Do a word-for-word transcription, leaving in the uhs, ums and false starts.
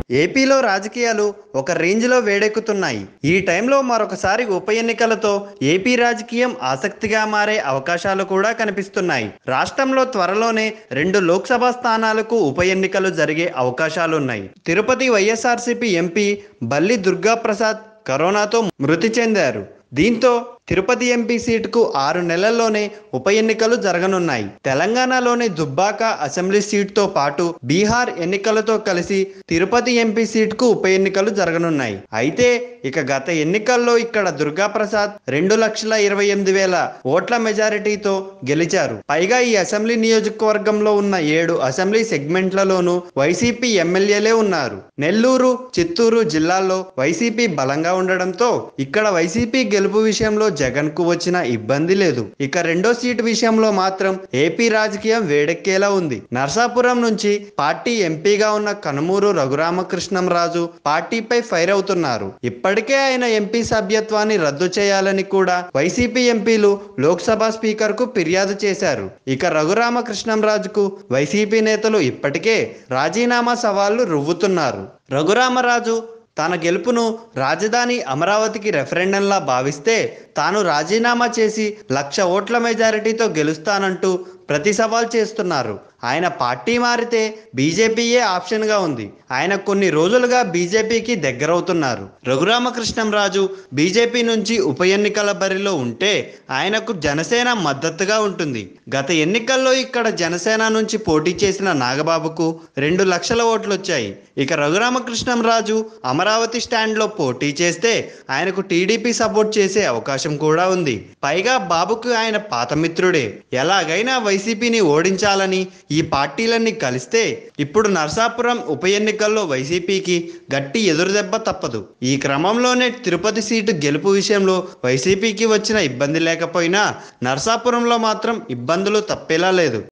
ఏపీలో రాజకీయాలు ఒక రేంజ్లో వేడెక్కుతున్నాయి. ఈ టైంలో మరొకసారి ఉప ఎన్నికలతో ఏపీ రాజకీయం ఆసక్తిగా మారే అవకాశాలు కూడా కనిపిస్తున్నాయి. రాష్ట్రంలో త్వరలోనే రెండు లోక్సభ స్థానాలకు ఉప ఎన్నికలు జరిగే అవకాశాలున్నాయి. తిరుపతి వైఎస్ఆర్సీపీ ఎంపీ బల్లి దుర్గాప్రసాద్ కరోనాతో మృతి చెందారు. దీంతో తిరుపతి ఎంపీ సీటుకు ఆరు నెలల్లోనే ఉప ఎన్నికలు జరగనున్నాయి. తెలంగాణలోని దుబ్బాక అసెంబ్లీ సీటుతో పాటు బీహార్ ఎన్నికలతో కలిసి తిరుపతి ఎంపీ సీటుకు ఉప ఎన్నికలు జరగనున్నాయి. అయితే ఇక గత ఎన్నికల్లో ఇక్కడ దుర్గాప్రసాద్ రెండు లక్షల ఇరవై ఎనిమిది వేల ఓట్ల మెజారిటీతో గెలిచారు. పైగా ఈ అసెంబ్లీ నియోజకవర్గంలో ఉన్న ఏడు అసెంబ్లీ సెగ్మెంట్లలోనూ వైసీపీ ఎమ్మెల్యేలే ఉన్నారు. నెల్లూరు, చిత్తూరు జిల్లాల్లో వైసీపీ బలంగా ఉండడంతో ఇక్కడ వైసీపీ గెలుపు విషయంలో జగన్ కు వచ్చిన ఇబ్బంది లేదు. ఇక రెండో సీటు విషయంలో మాత్రం ఏపీ రాజకీయం వేడెక్కేలా ఉంది. నర్సాపురం నుంచి పార్టీ ఎంపీగా ఉన్న కనుమూరు రఘురామకృష్ణంరాజు పార్టీపై ఫైర్ అవుతున్నారు. ఇప్పటికే ఆయన ఎంపీ సభ్యత్వాన్ని రద్దు చేయాలని కూడా వైసీపీ ఎంపీలు లోక్సభ స్పీకర్ కు ఫిర్యాదు చేశారు. ఇక రఘురామకృష్ణంరాజుకు వైసీపీ నేతలు ఇప్పటికే రాజీనామా సవాళ్లు రువ్వుతున్నారు. రఘురామరాజు తన గెలుపును రాజధాని అమరావతికి రెఫరెండంలా భావిస్తే తాను రాజీనామా చేసి లక్ష ఓట్ల మెజారిటీతో గెలుస్తానంటూ ప్రతి సవాల్ చేస్తున్నారు. ఆయన పార్టీ మారితే బీజేపీయే ఆప్షన్గా ఉంది. ఆయన కొన్ని రోజులుగా బీజేపీకి దగ్గరవుతున్నారు. రఘురామకృష్ణంరాజు బీజేపీ నుంచి ఉప ఎన్నికల బరిలో ఉంటే ఆయనకు జనసేన మద్దతుగా ఉంటుంది. గత ఎన్నికల్లో ఇక్కడ జనసేన నుంచి పోటీ చేసిన నాగబాబుకు రెండు లక్షల ఓట్లు వచ్చాయి. ఇక రఘురామకృష్ణంరాజు అమరావతి స్టాండ్లో పోటీ చేస్తే ఆయనకు టీడీపీ సపోర్ట్ చేసే అవకాశం కూడా ఉంది. పైగా బాబుకు ఆయన పాత మిత్రుడే. ఎలాగైనా వైసీపీని ఓడించాలని ఈ పార్టీలన్నీ కలిస్తే ఇప్పుడు నర్సాపురం ఉప ఎన్నికల్లో వైసీపీకి గట్టి ఎదురుదెబ్బ తప్పదు. ఈ క్రమంలోనే తిరుపతి సీటు గెలుపు విషయంలో వైసీపీకి వచ్చిన ఇబ్బంది లేకపోయినా నర్సాపురంలో మాత్రం ఇబ్బందులు తప్పేలా లేదు.